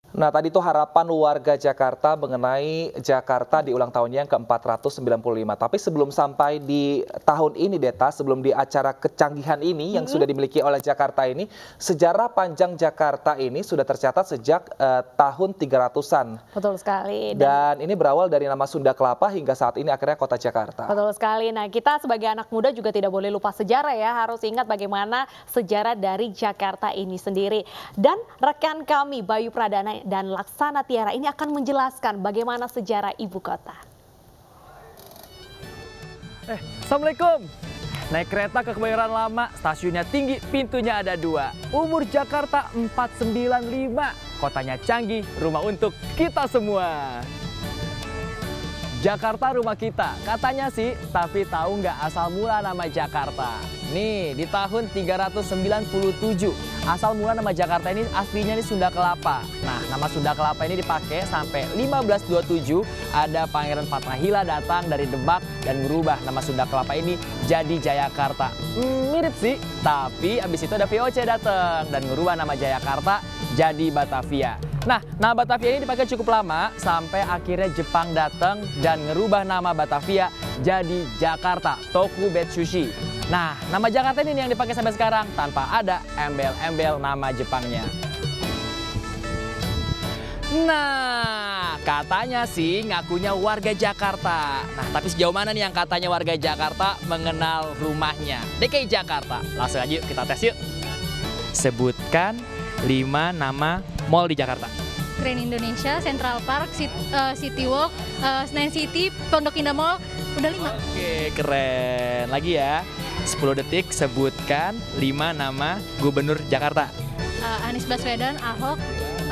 Nah, tadi itu harapan warga Jakarta mengenai Jakarta di ulang tahunnya yang ke-495. Tapi sebelum sampai di tahun ini, Deta, sebelum di acara kecanggihan ini yang sudah dimiliki oleh Jakarta ini, sejarah panjang Jakarta ini sudah tercatat sejak tahun 300-an. Betul sekali. Dan ini berawal dari nama Sunda Kelapa hingga saat ini akhirnya kota Jakarta. Betul sekali. Nah, kita sebagai anak muda juga tidak boleh lupa sejarah ya. Harus ingat bagaimana sejarah dari Jakarta ini sendiri. Dan rekan kami Bayu Pradana dan Laksana Tiara ini akan menjelaskan bagaimana sejarah ibu kota. Assalamualaikum. Naik kereta ke Kebayoran Lama, stasiunnya tinggi, pintunya ada 2. Umur Jakarta 495, kotanya canggih, rumah untuk kita semua. Jakarta rumah kita, katanya sih, tapi tahu nggak asal mula nama Jakarta? Nih, di tahun 397, asal mula nama Jakarta ini aslinya ini Sunda Kelapa. Nah, nama Sunda Kelapa ini dipakai sampai 1527, ada Pangeran Fatmahila datang dari Demak dan merubah nama Sunda Kelapa ini jadi Jayakarta. Mirip sih, tapi abis itu ada VOC datang dan merubah nama Jayakarta jadi Batavia. Nah, nama Batavia ini dipakai cukup lama sampai akhirnya Jepang datang dan ngerubah nama Batavia jadi Jakarta Tokubetsushi. Nah, nama Jakarta ini yang dipakai sampai sekarang tanpa ada embel-embel nama Jepangnya. Nah, katanya sih ngakunya warga Jakarta. Nah, tapi sejauh mana nih yang katanya warga Jakarta mengenal rumahnya? DKI Jakarta. Langsung aja yuk kita tes yuk. Sebutkan 5 nama mall di Jakarta. Grand Indonesia, Central Park, City Walk, Senayan City, Pondok Indah Mall, udah 5. Oke, keren. Lagi ya, 10 detik sebutkan 5 nama gubernur Jakarta. Anies Baswedan, Ahok,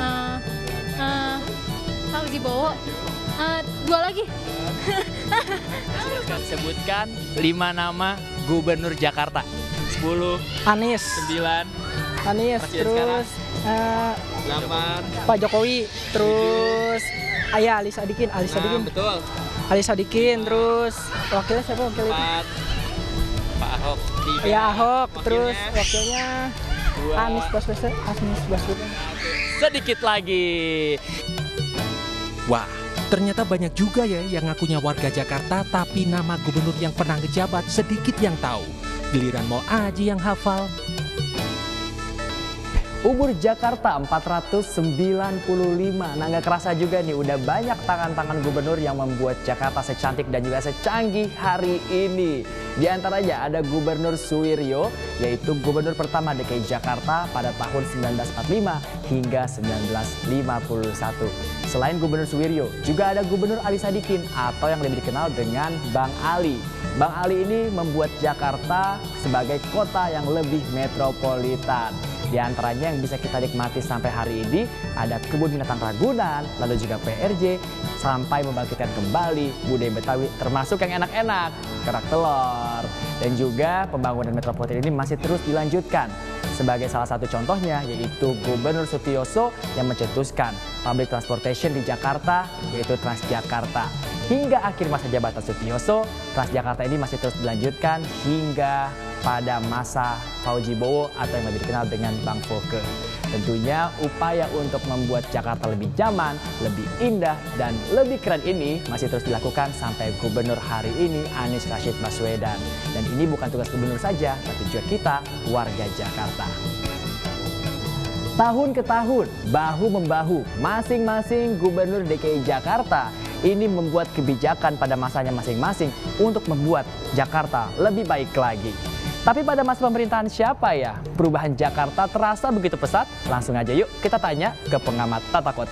Fauzi Bowo, 2 lagi. Sebutkan 5 nama gubernur Jakarta. 10, Anies, 9, Anies, Presiden terus 8, Pak Jokowi, terus Ali Sadikin, betul. Ali Sadikin, terus wakilnya siapa wakilnya? 4, Pak Ahok. 3, Ya Ahok, terus wakilnya. wakilnya 2, Anies Baswedan. sedikit lagi. Wah, ternyata banyak juga ya yang ngakunya warga Jakarta tapi nama gubernur yang pernah ngejabat sedikit yang tahu. Giliran mau aja yang hafal. Umur Jakarta 495. Nah, nggak kerasa juga nih udah banyak tangan-tangan gubernur yang membuat Jakarta secantik dan juga secanggih hari ini. Di antaranya ada Gubernur Suwiryo, yaitu gubernur pertama DKI Jakarta pada tahun 1945 hingga 1951. Selain Gubernur Suwiryo, juga ada Gubernur Ali Sadikin atau yang lebih dikenal dengan Bang Ali. Bang Ali ini membuat Jakarta sebagai kota yang lebih metropolitan. Di antaranya yang bisa kita nikmati sampai hari ini ada kebun binatang Ragunan, lalu juga PRJ, sampai membangkitkan kembali budaya Betawi termasuk yang enak-enak, kerak telur. Dan juga pembangunan metropolitan ini masih terus dilanjutkan. Sebagai salah satu contohnya yaitu Gubernur Sutioso yang mencetuskan public transportation di Jakarta yaitu Transjakarta. Hingga akhir masa jabatan Sutioso, Transjakarta ini masih terus dilanjutkan hingga pada masa Fauzi Bowo atau yang lebih dikenal dengan Bang Foke. Tentunya upaya untuk membuat Jakarta lebih nyaman, lebih indah, dan lebih keren ini masih terus dilakukan sampai gubernur hari ini Anies Rashid Baswedan. Dan ini bukan tugas gubernur saja, tapi juga kita warga Jakarta. Tahun ke tahun, bahu-membahu, masing-masing gubernur DKI Jakarta ini membuat kebijakan pada masanya masing-masing untuk membuat Jakarta lebih baik lagi. Tapi pada masa pemerintahan siapa ya perubahan Jakarta terasa begitu pesat? Langsung aja yuk kita tanya ke pengamat tata kota.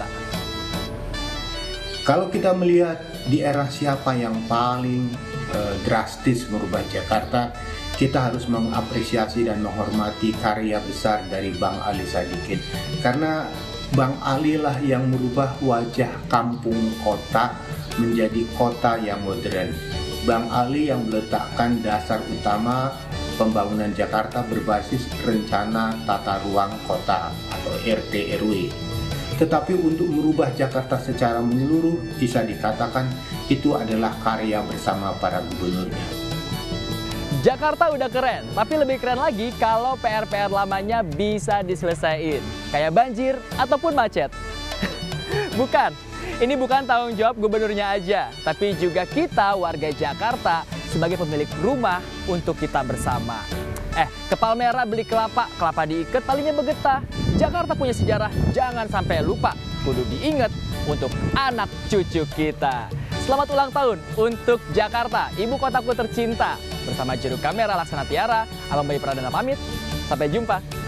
Kalau kita melihat di era siapa yang paling drastis merubah Jakarta, kita harus mengapresiasi dan menghormati karya besar dari Bang Ali Sadikin. Karena Bang Ali lah yang merubah wajah kampung kota menjadi kota yang modern. Bang Ali yang meletakkan dasar utama pembangunan Jakarta berbasis rencana tata ruang kota atau RT RW. Tetapi untuk merubah Jakarta secara menyeluruh bisa dikatakan itu adalah karya bersama para gubernurnya. Jakarta udah keren, tapi lebih keren lagi kalau PR-PR lamanya bisa diselesaikan. Kayak banjir ataupun macet. Bukan, ini bukan tanggung jawab gubernurnya aja, tapi juga kita warga Jakarta sebagai pemilik rumah untuk kita bersama. Ke Palmera beli kelapa, kelapa diikat talinya bergetah. Jakarta punya sejarah, jangan sampai lupa. Kudu diingat untuk anak cucu kita. Selamat ulang tahun untuk Jakarta, ibu kotaku tercinta. Bersama juru kamera Laksana Tiara, Abang Bayu Pradana pamit. Sampai jumpa.